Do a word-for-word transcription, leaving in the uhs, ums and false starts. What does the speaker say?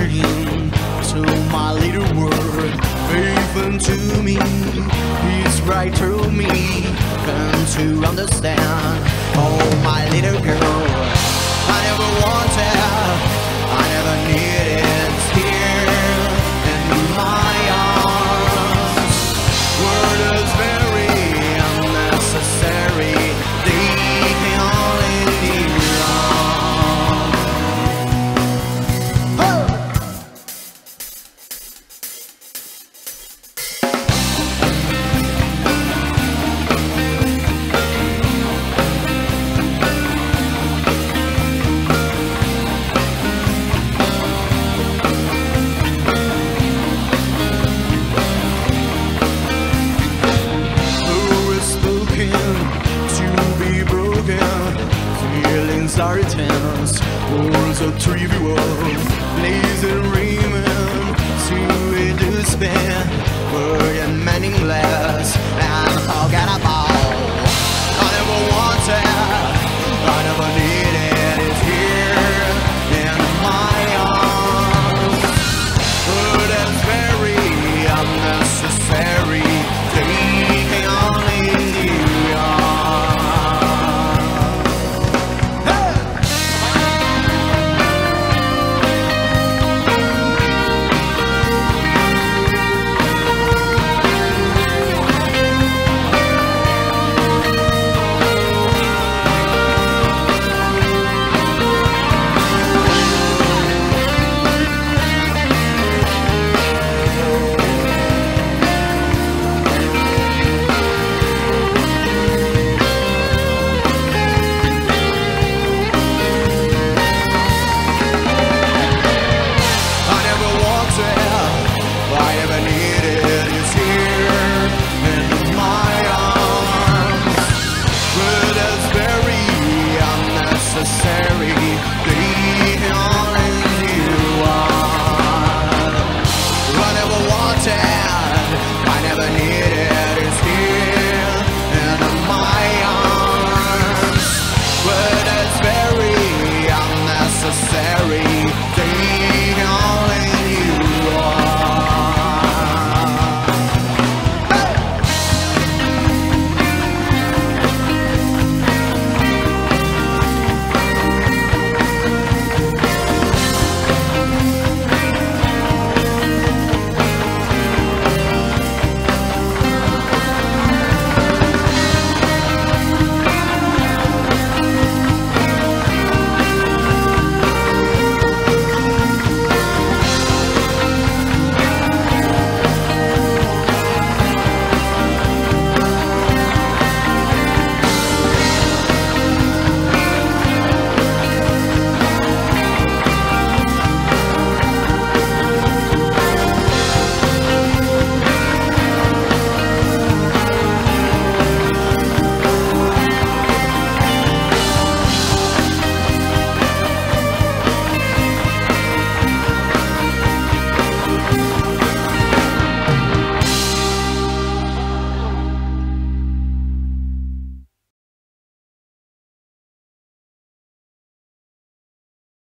in to my little world. Even to me, he's right through me. Come to understand, oh my little girl. I never wanted, I never needed here in my arms. Words very unnecessary, they can only be wrong. Oh! Feelings are intense, words are trivial, blazing remain to a despair, word and meaningless and forgettable. I never wanted